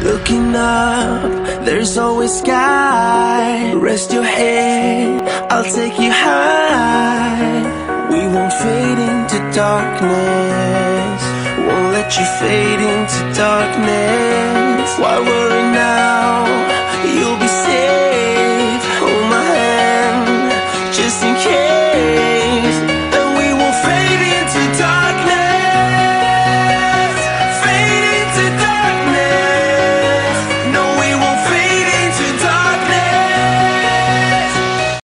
Looking up, there's always sky. Rest your head, I'll take you high. We won't fade into darkness, won't let you fade into darkness. Why worry now? You'll be